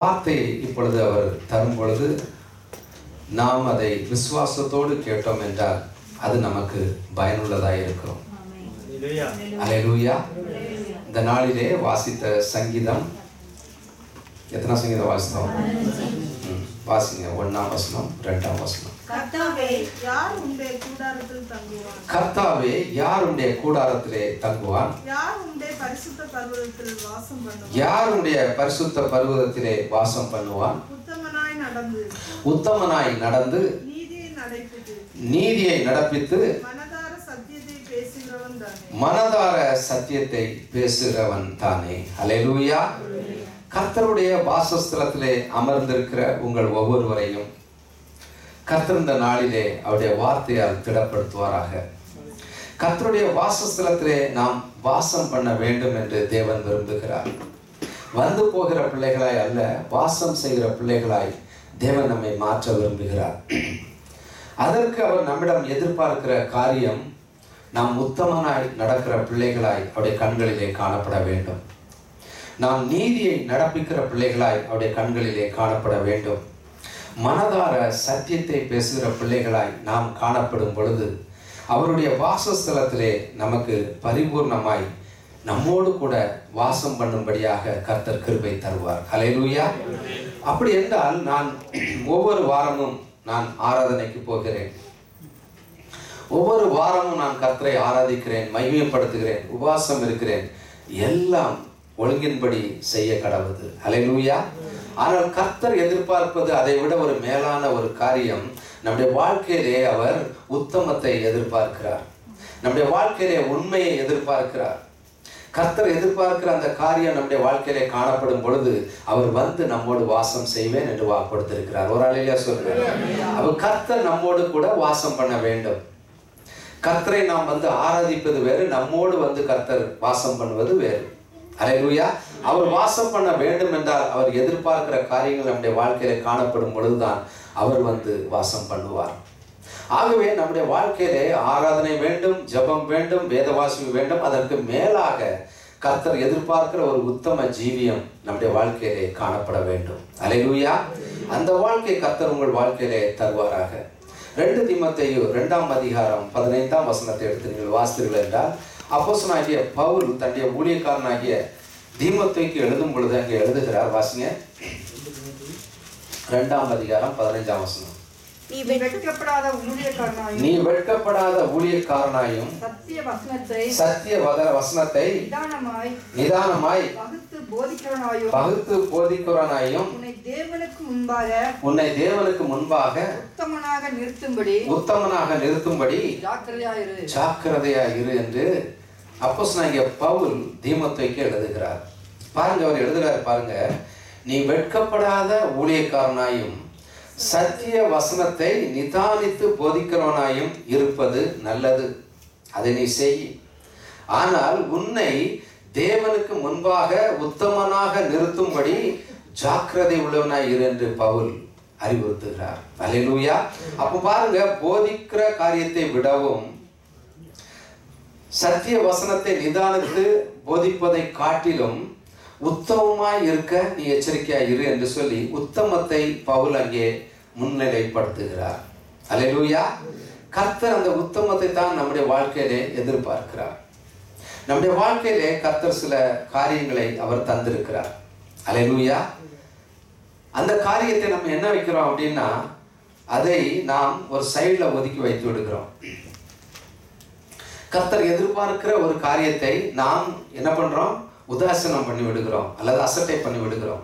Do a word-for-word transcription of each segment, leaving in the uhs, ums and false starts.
வார்த்தையை இப்பொழுது அவர் தரும் பொழுது நாம் அதை விசுவாசத்தோடு கேட்டோம் என்றால் அது நமக்கு பயனுள்ளதாக இருக்கிறோம். அல்லேலூயா. இந்த நாளிலே வாசித்த சங்கீதம் எத்தனை சங்கீதம் வாசித்தோம்? வாசிங்க. ஒன்னாம் வசனம், இரண்டாம் வசனம். கர்த்தாவே யார் உம்முடைய கூடாரத்தில் தங்குவான்? கர்த்தாவே யார் உம்முடைய கூடாரத்திலே தங்குவான்? யார் உம்முடைய பரிசுத்த பர்வதத்தில் வாசம் பண்ணுவான்? யார் உம்முடைய பரிசுத்த பர்வதத்திலே வாசம் பண்ணுவான்? உத்தமனாய் நடந்து உத்தமனாய் நடந்து நீதியை நடப்பித்து நீதியை நடப்பித்து மனதார சத்தியத்தை பேசுகிறவன் தானே. மனதார சத்தியத்தை பேசுகிறவன் தானே. அல்லேலூயா. கர்த்தருடைய வாசஸ்தலத்திலே அமர்ந்திருக்கிற உங்கள் ஒவ்வொருவரையும் கர்த்தர் இந்த நாளிலே அவருடைய வார்த்தையால் திடப்படுத்துவாராக. கர்த்தருடைய வாசஸ்தலத்திலே நாம் வாசம் பண்ண வேண்டும் என்று தேவன் விரும்புகிறார். வந்து போகிற பிள்ளைகளாய் அல்ல, வாசம் செய்கிற பிள்ளைகளாய் தேவன் நம்மை மாற்ற விரும்புகிறார். அதற்கு அவர் நம்மிடம் எதிர்பார்க்கிற காரியம், நாம் உத்தமனாய் நடக்கிற பிள்ளைகளாய் அவருடைய கண்களிலே காணப்பட வேண்டும். நாம் நீதியை நடப்பிக்கிற பிள்ளைகளாய் அவருடைய கண்களிலே காணப்பட வேண்டும். மனதார சத்தியத்தை பேசுகிற பிள்ளைகளாய் நாம் காணப்படும் பொழுது அவருடைய வாசஸ்தலத்திலே நமக்கு பரிபூர்ணமாய் நம்மோடு கூட வாசம் பண்ணும்படியாக கர்த்தர் கிருபை தருவார். அல்லேலூயா. அப்படி என்றால் நான் ஒவ்வொரு வாரமும் நான் ஆராதனைக்கு போகிறேன். ஒவ்வொரு வாரமும் நான் கர்த்தரை ஆராதிக்கிறேன், மகிமைப்படுத்துகிறேன், உபவாசம் இருக்கிறேன். எல்லாம் ஒழுங்கின்படி செய்ய கடவுது. அல்லேலூயா. ஆனால் கர்த்தர் எதிர்பார்ப்பது அதை விட ஒரு மேலான ஒரு காரியம். நம்முடைய வாழ்க்கையிலே அவர் உத்தமத்தை எதிர்பார்க்கிறார். நம்முடைய வாழ்க்கையிலே உண்மையை எதிர்பார்க்கிறார். கர்த்தர் எதிர்பார்க்கிற அந்த காரியம் நம்முடைய வாழ்க்கையிலே காணப்படும் பொழுது அவர் வந்து நம்மோடு வாசம் செய்வேன் என்று வாக்குறுத்திருக்கிறார். ஒரு அல்லேலூயா சொல்றார். அவர் கர்த்தர் நம்மோடு கூட வாசம் பண்ண வேண்டும். கர்த்தரை நாம் வந்து ஆராதிப்பது வேறு, நம்மோடு வந்து கர்த்தர் வாசம் பண்ணுவது வேறு. அல்லேலூயா. அவர் வாசம் பண்ண வேண்டும் என்றால் அவர் எதிர்பார்க்கிற காரியங்கள் நம்முடைய வாழ்க்கையில காணப்படும் பொழுதுதான் அவர் வந்து வாசம் பண்ணுவார். ஆகவே நம்முடைய வாழ்க்கையிலே ஆராதனை வேண்டும், ஜெபம் வேண்டும், வேதவாசிப்பு வேண்டும். அதற்கு மேலாக கர்த்தர் எதிர்பார்க்கிற ஒரு உத்தம ஜீவியம் நம்முடைய வாழ்க்கையிலே காணப்பட வேண்டும். அல்லேலூயா. அந்த வாழ்க்கை கர்த்தர் உங்கள் வாழ்க்கையிலே தருவாராக. ரெண்டு தீமோத்தேயு இரண்டாம் அதிகாரம் பதினைந்தாம் வசனத்தை எடுத்து நீங்கள் வாசித்தீர்கள் என்றால், அப்போஸ்தலனாகிய பவுல் தன்னுடைய ஊழியக்காரனாகிய தீமோத்தேயுக்கு எழுதும் பொழுது அங்கே எழுதுகிறார். வாசிங்க. இரண்டாம் அதிகாரம் பதினைந்தாம் வசனம். நீ வெட்கப்படாத ஊழியக்காரனாயும் நீ வெட்கப்படாத ஊழியக்காரனாயும் சத்திய வசனத்தை சத்திய வசனத்தை நிதானமாய் நிதானமாய் பகுத்து போதிக்கிறவனாயும் பகுத்து போதிக்கிறவனாயும் உன்னை தேவனுக்கு முன்பாக உன்னை தேவனுக்கு முன்பாக உத்தமனாக நிறுத்தும்படி உத்தமனாக நிறுத்தும்படி ஜாக்கிரதையாயிரு ஜாக்கிரதையாயிரு என்று அப்போஸ்தலனாகிய பவுல் தீமோத்தேயுக்கு எழுதுகிறார். பாருங்க, அவர் எழுதுகிறார் பாருங்க. நீ வெட்கப்படாத ஊழியக்காரனாயும் சத்திய வசனத்தை நிதானித்து போதிக்கிறவனாயும் இருப்பது நல்லது, அதை நீ செய். ஆனால் உன்னை தேவனுக்கு முன்பாக உத்தமனாக நிறுத்தும்படி ஜாக்கிரதை உள்ளவனாய் இரு என்று பவுல் அறிவுறுத்துகிறார். அல்லேலூயா. அப்ப பாருங்க, போதிக்கிற காரியத்தை விடவும் சத்திய வசனத்தை நிதானித்து போதிப்பதை காட்டிலும் உத்தமமாய் இருக்க நீ எச்சரிக்கையாய் இரு என்று சொல்லி உத்தமத்தை பவுல் அங்கே முன்னிலைப்படுத்துகிறார். அல்லேலூயா. கர்த்தர் அந்த உத்தமத்தை தான் நம்முடைய வாழ்க்கையிலே எதிர்பார்க்கிறார். நம்முடைய வாழ்க்கையிலே கர்த்தர் சில காரியங்களை அவர் தந்திருக்கிறார். அல்லேலூயா. அந்த காரியத்தை நம்ம என்ன வைக்கிறோம் அப்படின்னா, அதை நாம் ஒரு சைடுல ஒதுக்கி வைத்து விடுகிறோம். கர்த்தர் எதிர்பார்க்கிற ஒரு காரியத்தை நாம் என்ன பண்றோம்? உதாசீனம் பண்ணி விடுகிறோம் அல்லது அசட்டை பண்ணி விடுகிறோம்.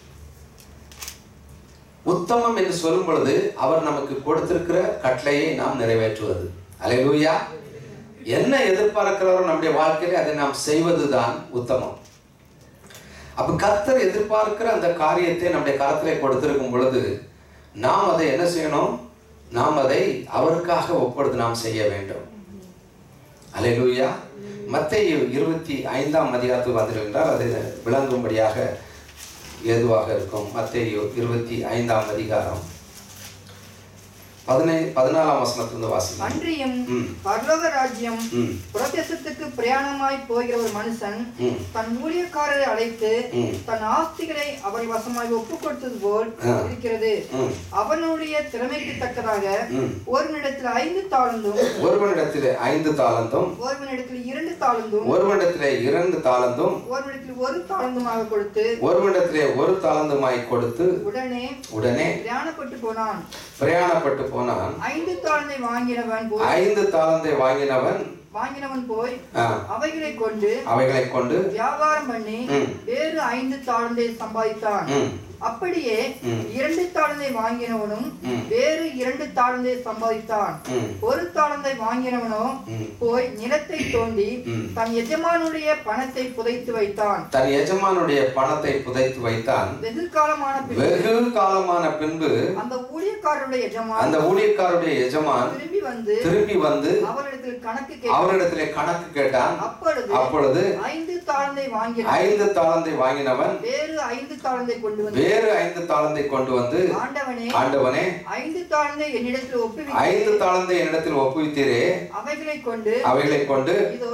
உத்தமம் என்று சொல்லும் பொழுது அவர் நமக்கு கொடுத்திருக்கிற கட்டளையை நாம் நிறைவேற்றுவது. அல்லேலூயா. என்ன எதிர்பார்க்கிறவரோ நம்முடைய வாழ்க்கையில அதை நாம் செய்வதுதான் உத்தமம். அப்ப கர்த்தர் எதிர்பார்க்கிற அந்த காரியத்தை நம்முடைய கரத்திலே கொடுத்திருக்கும் பொழுது நாம் அதை என்ன செய்யணும்? நாம் அதை அவருக்காக ஒப்படுத்து நாம் செய்ய வேண்டும். அல்லேலூயா. மத்தேயு இருபத்தி ஐந்தாம் அதிகாரத்துக்கு வந்திருக்கின்றால் அதை விளங்கும்படியாக ஏதுவாக இருக்கும். மத்தேயு இருபத்தி ஐந்தாம் அதிகாரம் பதினை பதினாலாம் வசனத்திலிருந்து வாசிங்க. அன்றியும் பரலோக ராஜ்யம் பிரதேசத்துக்கு பிரயாணமாய் போகிற ஒரு மனுஷன் தன் ஊழியக்காரரை அழைத்து தன் ஆஸ்திகளை அவரை வசமாய் ஒப்பு கொடுத்தது போல் இருக்கிறது. அவனுடைய திறமைக்கு தக்கதாக ஒருவனிடத்தில் ஐந்து தாளந்தும் ஒருவனிடத்தில் ஐந்து தாளந்தும் ஒருவனிடத்தில் இரண்டு தாளந்தும் ஒருவனிடத்திலே இரண்டு தாளந்தும் ஒருவனிடத்தில் ஒரு தாளந்துமாக கொடுத்து ஒருவனிடத்திலே ஒரு தாளந்துமாய் கொடுத்து உடனே உடனே பிரயாணப்பட்டு போனான் பிரயாணப்பட்டு போனான். ஐந்து தாளந்தை வாங்கினவன் ஐந்து தாளந்தை வாங்கினவன் வாங்கினவன் போய் அவைகளை கொண்டு அவைகளை கொண்டு வியாபாரம் பண்ணி வேறு ஐந்து தாளந்தை சம்பாதித்தான். அப்படியே இரண்டு தாளந்தை வாங்கினவனும் வேறு இரண்டு தாளந்தை சம்பாதித்தான். ஒரு தாளந்தை வாங்கினவனோ போய் நிலத்தை தோண்டி தன் எஜமானுடைய பணத்தை புதைத்து வைத்தான். தன் எஜமானுடைய பணத்தை புதைத்து வைத்தான். வெகு காலமான வெகு காலமான பின்பு அந்த ஊழியக்காரருடைய எஜமான் அந்த ஊழியக்காரருடைய எஜமான் திரும்பி வந்து திரும்பி வந்து அவரிடத்தில் கணக்கு கேட்டான். அவரிடத்திலே கணக்கு கேட்டான். அப்பொழுது அப்பொழுது ஐந்து தாளந்தை வாங்கின ஐந்து தாளந்தை வாங்கினவன் வேறு ஐந்து தாளந்தை கொண்டு வந்து வேறு ஐந்து தாளந்தை கொண்டு வந்து ஆண்டவனே ஆண்டவனே ஐந்து தாளந்தை என்னிடத்தில் ஒப்புவித்தீரே ஐந்து தாளந்தை என்னிடத்தில் ஒப்புவித்தீரே அவைகளை கொண்டு அவைகளை கொண்டு இதோ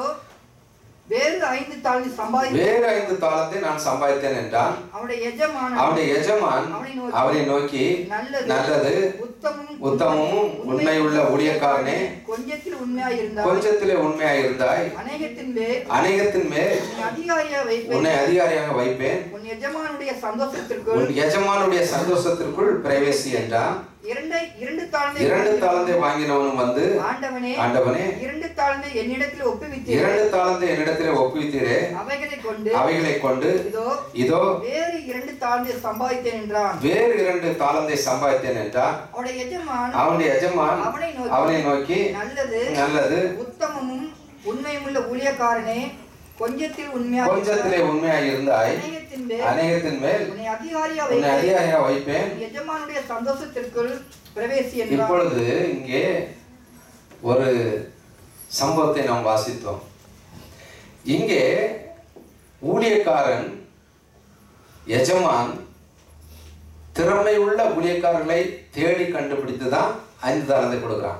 வேறு ஐந்து தாளந்தை சம்பாதி வேறு ஐந்து தாளந்தை நான் சம்பாதித்தேன் என்றான். அவனுடைய எஜமான் அவனுடைய எஜமான் அவனை நோக்கி நல்லது உத்தமமும் உண்மையுள்ள ஊழியக்காரனே, கொஞ்சத்தில் உண்மையாய் இருந்தாய் கொஞ்சத்திலே உண்மையாய் இருந்தாய் அநேகத்தின் மேல் அநேகத்தின் மேல் அதிகாரியாக வைப்பேன் உன்னை அதிகாரியாக வைப்பேன். உன் எஜமானுடைய சந்தோஷத்திற்குள் உன் எஜமானுடைய சந்தோஷத்திற்குள் பிரவேசி என்றான். இரண்டு இரண்டு தாளந்தை இரண்டு தாளந்தை வாங்கினவனும் வந்து ஆண்டவனே ஆண்டவனே இரண்டு தாளந்தை என்னிடத்தில் ஒப்புவித்தீரே இரண்டு தாளந்தை என்னிடத்திலே ஒப்புவித்தீரே அவைகளை கொண்டு அவைகளை கொண்டு இதோ இதோ வேறு இரண்டு தாளந்தை சம்பாதித்தேன் என்றான். வேறு இரண்டு தாளந்தை சம்பாதித்தேன் என்றான். அவனுடைய எஜமான் அவனுடைய எஜமான் அவனை நோக்கி நல்லது நல்லது உத்தமமும் உண்மையுமுள்ள ஊழியக்காரனே, கொஞ்சத்தில் உண்மையாக கொஞ்சத்திலே உண்மையாக இருந்தாய் அநேகத்தின் மேல் உன்னை அதிகாரியா உன்னை அதிகாரியா வைப்பேன். எஜமானுடைய சந்தோஷத்திற்குள் பிரவேசி என்றான். இப்பொழுது இங்கே ஒரு சம்பவத்தை நாம் வாசித்தோம். இங்கே ஊழியக்காரன் எஜமான் திறமையுள்ள ஊழியக்காரர்களை தேடி கண்டுபிடித்து தான் ஐந்து தாளந்தை கொடுக்குறான்.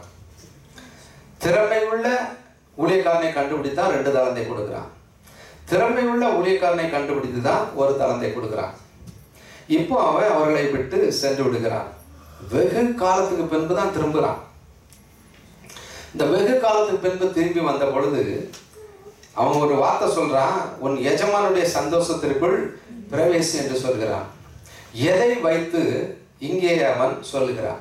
திறமையுள்ள ஊழியக்காரனை கண்டுபிடித்தா ரெண்டு தாளந்தை கொடுக்குறான். திறமையுள்ள ஊழியக்காரனை கண்டுபிடித்து தான் ஒரு தாளந்தை கொடுக்குறான். இப்போ அவன் அவர்களை விட்டு சென்று விடுகிறான். வெகு காலத்துக்கு பின்பு தான் திரும்புகிறான். இந்த வெகு காலத்துக்கு பின்பு திரும்பி வந்த பொழுது அவன் ஒரு வார்த்தை சொல்றான், உன் எஜமானுடைய சந்தோஷத்திற்குள் பிரவேசி என்று சொல்கிறான். எதை வைத்து இங்கே அவன் சொல்லுகிறான்?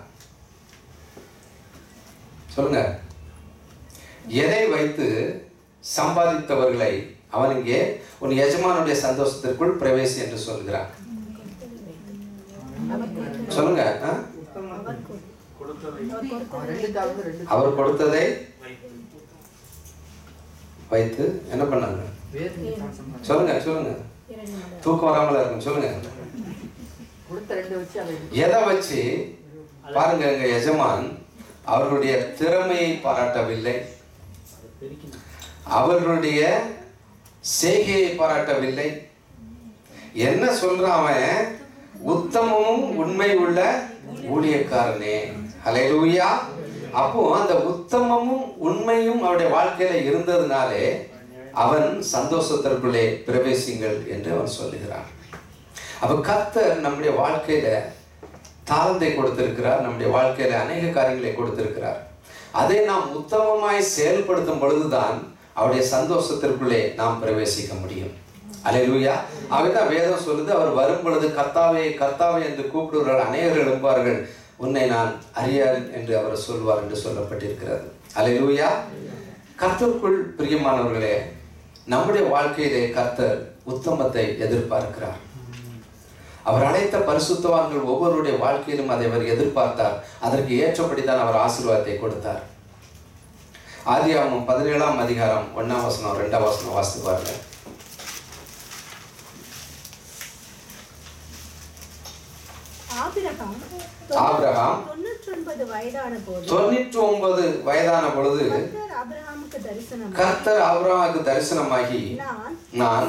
சொல்லுங்க. எதை வைத்து சம்பாதித்தவர்களை அவன் இங்கே உன் எஜமானுடைய சந்தோஷத்திற்குள் பிரவேசி என்று சொல்கிறான்? சொல்லுங்க. அவர் கொடுத்ததை வைத்து என்ன பண்ணாங்க? சொல்லுங்க சொல்லுங்க. தூக்கம் வராமல இருக்கும். சொல்லுங்க. எதை வச்சு பாருங்க. எங்க எஜமான் அவர்களுடைய திறமையை பாராட்டவில்லை, அவர்களுடைய செய்கையை பாராட்டவில்லை. என்ன சொல்றான் அவன்? உத்தமமும் உண்மை உள்ள ஊழியக்காரனே. ஹல்லேலூயா. அப்போ அந்த உத்தமமும் உண்மையும் அவருடைய வாழ்க்கையில இருந்ததுனாலே அவன் சந்தோஷத்திற்குள்ளே பிரவேசிங்கள் என்று அவன் சொல்லுகிறான். அப்ப கர்த்தர் நம்முடைய வாழ்க்கையில தாளந்தை கொடுத்திருக்கிறார். நம்முடைய வாழ்க்கையில அநேக காரியங்களை கொடுத்திருக்கிறார். அதை நாம் உத்தமமாய் செயல்படுத்தும் பொழுதுதான் அவருடைய சந்தோஷத்திற்குள்ளே நாம் பிரவேசிக்க முடியும். அல்லேலூயா. ஆகதான் வேதம் சொல்லுது, அவர் வரும் பொழுது கர்த்தாவே கர்த்தாவே என்று கூப்பிடுகிறார், அநேகர் எழும்பார்கள், உன்னை நான் அறியான் என்று அவர் சொல்வார் என்று சொல்லப்பட்டிருக்கிறது. அல்லேலூயா. கர்த்தருக்குள் பிரியமானவர்களே, நம்முடைய வாழ்க்கையிலே கர்த்தர் உத்தமத்தை எதிர்பார்க்கிறார். அவர் அழைத்த பரிசுத்தவான்கள் ஒவ்வொருடைய வாழ்க்கையிலும் அதை அவர் எதிர்பார்த்தார். அதற்கு ஏற்றபடிதான் அவர் ஆசீர்வாதத்தை கொடுத்தார். ஆதியாகமம் பதினேழாம் அதிகாரம் ஒன்னாம் வசனம் ரெண்டாம் வசனம் வாசித்து பாருங்க. ஆபிரகாம் தொண்ணூற்றி ஒன்பது வயதான பொழுது கர்த்தர் ஆபிரகாமுக்கு தரிசனமாகி, நான்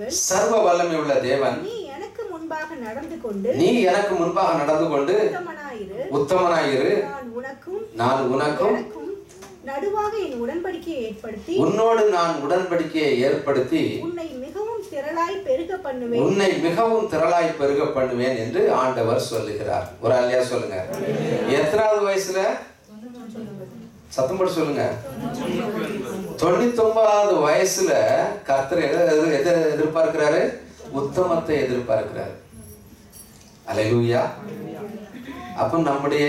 சர்வ வல்லமை உள்ள தேவன், நீ எனக்கு முன்பாக நடந்து கொண்டு உத்தமனாயிரு உத்தமனாயிரு நான் உனக்கும் நான் உனக்கும் எனக்கும் நடுவாக என் உடன்படிக்கையை ஏற்படுத்தி உன்னோடு நான் உடன்படிக்கையை ஏற்படுத்தி உன்னை மிகவும் திரளாய் பெருக பண்ணுவேன் உன்னை மிகவும் திரளாய் பெருக பண்ணுவேன் என்று ஆண்டவர் சொல்லுகிறார். ஒரு அல்லையா சொல்லுங்க. எத்தனாவது வயசுல? சத்தம் போட்டு சொல்லுங்க. தொண்ணூத்தி ஒன்பதாவது வயசுல கர்த்தர் எதை எதிர்பார்க்கிறாரு? உத்தமத்தை எதிர்பார்க்கிறார். அல்லேலூயா. அப்ப நம்முடைய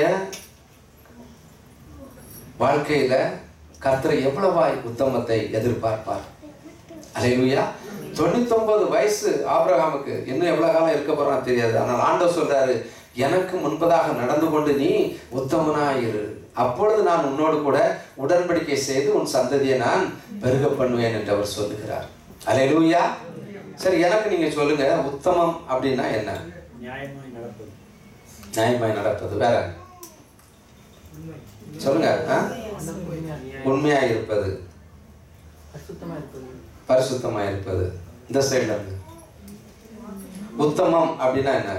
வாழ்க்கையில கர்த்தர் எவ்வளவாய் உத்தமத்தை எதிர்பார்ப்பார். அல்லேலூயா. தொண்ணூத்தி ஒன்பது வயசு ஆபிரகாமுக்கு இன்னும் எவ்வளவு காலம் இருக்க போறான்னு தெரியாது. ஆனால் ஆண்டவர் சொல்றாரு, எனக்கு முன்பதாக நடந்து கொண்டு நீ உத்தமனாயிரு, அப்பொழுது நான் உன்னோடு கூட உடன்படிக்கை செய்து உன் சந்ததியை நான் பெருக பண்ணுவேன் என்று அவர் சொல்லுகிறார். அல்லேலூயா. சரி, எனக்கு நீங்க சொல்லுங்க, உத்தமம் அப்படின்னா என்ன? நியாயமாய் நடப்பது. நியாயமாய் நடப்பது. வேற சொல்லுங்க. உண்மையா இருப்பது, பரிசுத்தமா இருப்பது. இந்த சைடுல இருந்து உத்தமம் அப்படின்னா என்ன?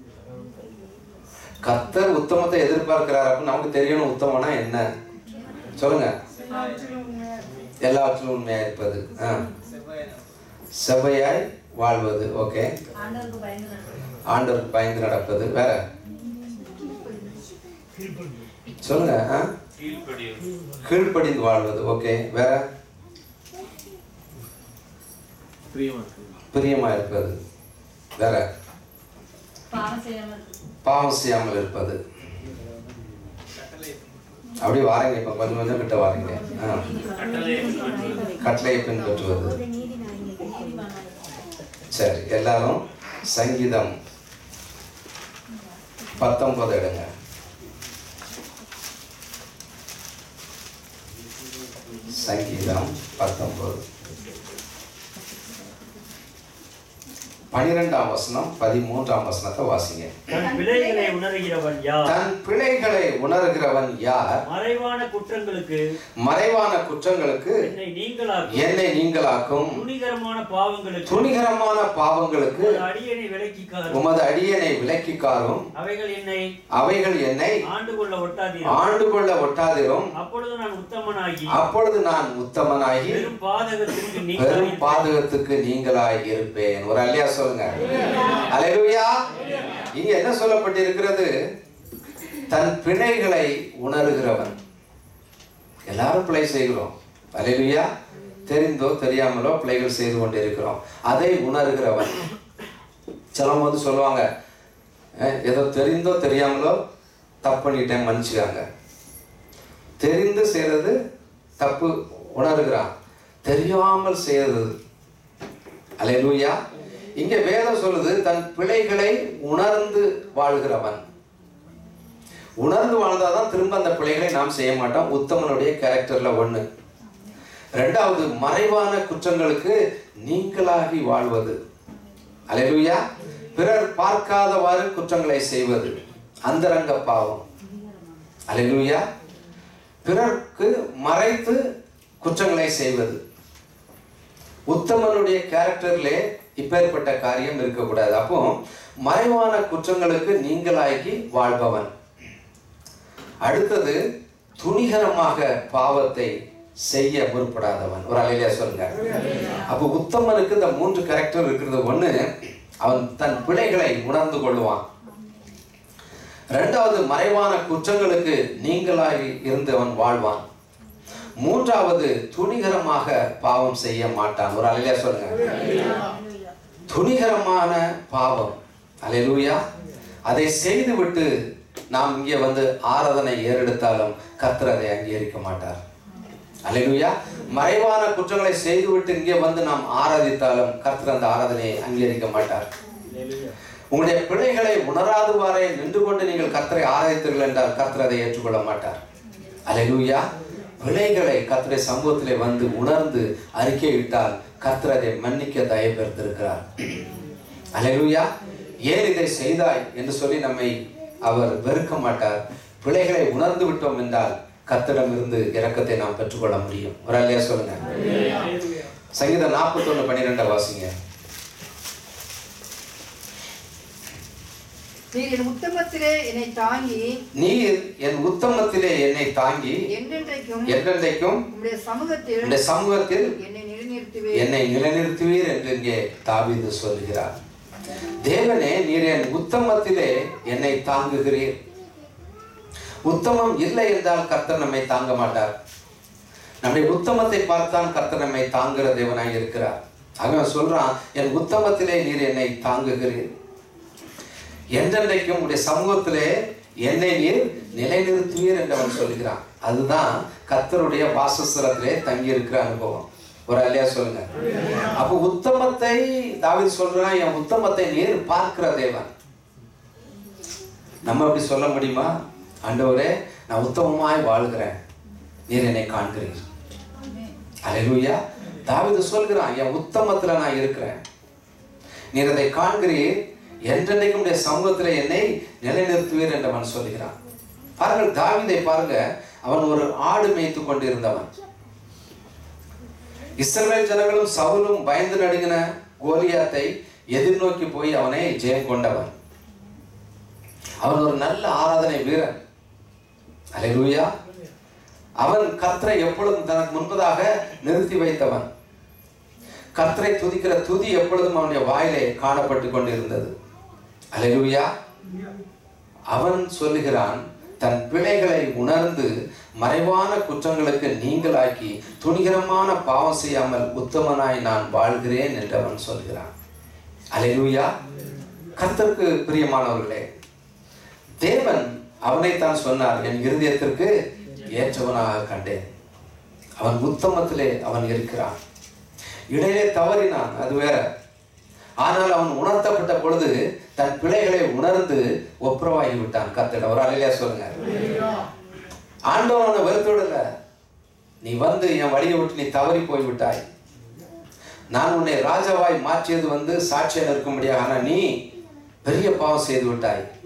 கர்த்தர் உத்தமத்தை எதிர்பார்க்கிறார். அப்ப நமக்கு தெரியணும் உத்தமம்னா என்ன. சொல்லுங்க. எல்லாவற்றிலும் உண்மையா இருப்பது, செவ்வையாய் வாழ்வது. ஓகே. ஆண்டவருக்கு பயந்து நடப்பது. வேற சொல்லுங்க. கீழ்ப்படிந்து வாழ்வது. ஓகே. வேற பிரியமா இருப்பது. வேற பாவம் செய்யாமல் இருப்பது. அப்படி வாரீங்க, இப்ப கொஞ்சம் கொஞ்சம் கிட்ட வாரீங்க. கட்டளையை பின்பற்றுவது. சரி, எல்லாரும் சங்கீதம் பத்தொன்பது எடுங்க. சங்கீதம் பத்தொன்பது பனிரெண்டாம் வசனம் பதிமூன்றாம் வசனத்தை வாசிங்க. தன் பிழைகளை உணர்கிறவன் யார்? தன் பிழைகளை உணர்கிறவன் யார்? மறைவான குற்றங்களுக்கு மறைவான குற்றங்களுக்கு என்னை நீங்களாக்கும் என்னை நீங்களாக்கும் துணிகரமான பாவங்களுக்கு துணிகரமான பாவங்களுக்கு அடியனை விலக்கிக்காரும் உமது அடியனை விலக்கிக்காரும் அவைகள் என்னை அவைகள் என்னை ஆண்டு கொள்ள ஒட்டாதீரும் ஆண்டு கொள்ள ஒட்டாதிரும் அப்பொழுது நான் உத்தமனாகி அப்பொழுது நான் உத்தமனாகி பெரும் பாதகத்திற்கு பெரும் நீங்களாய் பாதகத்துக்கு நீங்களாய் இருப்பேன். ஒரு அல்லையா சொல்லுங்க. அல்லேலூயா. இங்க என்ன சொல்லப்பட்டிருக்கிறது? தன் பிழைகளை உணர்கிறவன். எல்லாரும் பிழை செய்கிறோம். அல்லேலூயா. தெரிந்தோ தெரியாமலோ பிழைகள் செய்து கொண்டு இருக்கிறோம். அதை உணர்கிறவன். சிலம் போது சொல்லுவாங்க, ஏதோ தெரிந்தோ தெரியாமலோ தப்பு பண்ணிட்டேன், மன்னிச்சுக்காங்க. தெரிந்து செய்யறது தப்பு, உணர்கிறான். தெரியாமல் செய்யறது. அல்லேலூயா. இங்க வேதம் சொல்லுது, தன் பிழைகளை உணர்ந்து வாழ்கிறவன். உணர்ந்து வாழ்ந்தாதான் திரும்ப அந்த பிழைகளை நாம் செய்ய மாட்டோம். உத்தமனுடைய கேரக்டர்ல ஒண்ணு. ரெண்டாவது, மறைவான குற்றங்களுக்கு நீங்களாகி வாழ்வது. அல்லேலூயா. பிறர் பார்க்காதவாறு குற்றங்களை செய்வது அந்தரங்க பாவம். அல்லேலூயா. பிறர்க்கு மறைத்து குற்றங்களை செய்வது. உத்தமனுடைய கேரக்டர்லே இப்பேற்பட்ட காரியம் இருக்கக்கூடாது. அப்போ மறைவான குற்றங்களுக்கு நீங்களாகி வாழ்பவன். அடுத்தது, துணிகரமாக பாவத்தை செய்ய முற்படாதவன். ஒரு அல்லேலூயா சொல்லுங்க. அப்போ உத்தமனுக்கு இந்த மூன்று கேரக்டர் இருக்கிறது. ஒண்ணு, அவன் தன் பிழைகளை உணர்ந்து கொள்வான். இரண்டாவது, மறைவான குற்றங்களுக்கு நீங்களாகி இருந்தவன் வாழ்வான். மூன்றாவது, துணிகரமாக பாவம் செய்ய மாட்டான். ஒரு அல்லேலூயா சொல்லுங்க. துணிகரமான பாவம். அல்லேலூயா. அதை செய்துவிட்டு நாம் இங்கே வந்து ஆராதனை ஏறெடுத்தாலும் கர்த்தர் அதை அங்கீகரிக்க மாட்டார். அல்லேலூயா. மறைவான குற்றங்களை செய்துவிட்டு இங்கே வந்து நாம் ஆராதித்தாலும் கர்த்தர் அந்த ஆராதனையை அங்கீகரிக்க மாட்டார். உங்களுடைய பிழைகளை உணராதுவாறே நின்று கொண்டு நீங்கள் கர்த்தரை ஆராதித்தீர்கள் என்றால் கர்த்தர் அதை ஏற்றுக்கொள்ள மாட்டார். அல்லேலூயா. பிழைகளை கர்த்தருடைய சமூகத்திலே வந்து உணர்ந்து அறிக்கையிட்டால் கர்த்தர் அதை மன்னிக்க தயவு பெற்றிருக்கிறார். அல்லேலூயா. ஏன் இதை செய்தாய் என்று சொல்லி நம்மை அவர் வெறுக்க மாட்டார். பிழைகளை உணர்ந்து விட்டோம் என்றால் கர்த்தரிடம் இருந்து இரக்கத்தை நாம் பெற்றுக்கொள்ள முடியும். ஒரு அல்லேலூயா சொல்லுங்க. சங்கீதம் நாற்பத்தி ஒண்ணு பன்னிரெண்டு வாசிங்க. நீர் என் உத்தமத்திலே என்னை தாங்கி நீர் என் உத்தமத்திலே என்னை தாங்கி என்றென்றைக்கும் என்றென்றைக்கும் உம்முடைய சமூகத்தில் உம்முடைய சமூகத்தில் என்னை நிலைநிறுத்துவீர் என்னை நிலைநிறுத்துவீர் என்று இங்கே தாவீது சொல்கிறார். தேவனே, நீர் என் உத்தமத்திலே என்னை தாங்குகிறீர். உத்தமம் இல்லை என்றால் கர்த்தர் நம்மை தாங்க மாட்டார். நம்முடைய உத்தமத்தை பார்த்தான் கர்த்தர் நம்மை தாங்குகிற தேவனாய் இருக்கிறார். அவன் சொல்றான், என் உத்தமத்திலே நீர் என்னை தாங்குகிறீர், என்றென்றைக்கும் உடைய சமூகத்திலே என்னை நீர் நிலைநிறுத்துவீர் என்று அவன் சொல்கிறான். அதுதான் கர்த்தருடைய வாசஸ்தலத்திலே தங்கி இருக்கிற அனுபவம். ஒரு அல்லையா சொல்லுங்க. அப்ப உத்தமத்தை தாவீது சொல்றான், என் உத்தமத்தை நீர் பார்க்கிற தேவன். நம்ம அப்படி சொல்ல முடியுமா? ஆண்டவரே, நான் உத்தமமாய் வாழ்கிறேன், நீர் என்னை காண்கிறீர். அல்லேலூயா. தாவீது சொல்கிறான், என் உத்தமத்துல நான் இருக்கிறேன், நீர் அதை காண்கிறீர், என்றென்றைக்கும் உடைய சமூகத்தில் என்னை நிலைநிறுத்துவீர் என்று அவன் சொல்கிறான். பாருங்கள், தாவீதை பாருங்க, அவன் ஒரு ஆடு மேய்த்து கொண்டிருந்தவன். இஸ்ரவேல் ஜனங்களும் சவுலும் பயந்து நடுங்கின கோலியாத்தை எதிர்நோக்கி போய் அவனை ஜெயம் கொண்டவன். அவன் ஒரு நல்ல ஆராதனை வீரன். அல்லேலூயா. அவன் கர்த்தரை எப்பொழுதும் தனக்கு முன்பதாக நிறுத்தி வைத்தவன். கர்த்தரை துதிக்கிற துதி எப்பொழுதும் அவனுடைய வாயிலே காணப்பட்டு கொண்டிருந்தது. அல்லேலூயா. அவன் சொல்லுகிறான், தன் பிழைகளை உணர்ந்து மறைவான குற்றங்களுக்கு நீங்களாக்கி துணிகரமான பாவம் செய்யாமல் உத்தமனாய் நான் வாழ்கிறேன் என்று அவன் சொல்கிறான். அல்லேலூயா. கர்த்தருக்கு பிரியமானவர்களே, தேவன் அவனைத்தான் சொன்னார், என் இருதயத்திற்கு ஏற்றவனாக கண்டேன். அவன் உத்தமத்திலே அவன் இருக்கிறான். இடையிலே தவறினான், அது வேற. ஆனால் அவன் உணர்த்தப்பட்ட பொழுது தன் பிழைகளை உணர்ந்து ஒப்புரவாகி விட்டான். கர்த்தர் ஒரு அல்லேலூயா சொல்லுங்க. ஆண்டவன் அவனை வெறுத்துவிடல. நீ வந்து என் வழியை விட்டு நீ தவறி போய்விட்டாய், நான் உன்னை ராஜாவாய் மாற்றியது வந்து சாட்சியாக இருக்கும்படியாக, ஆனா நீ பெரிய பாவம் செய்து விட்டாய்,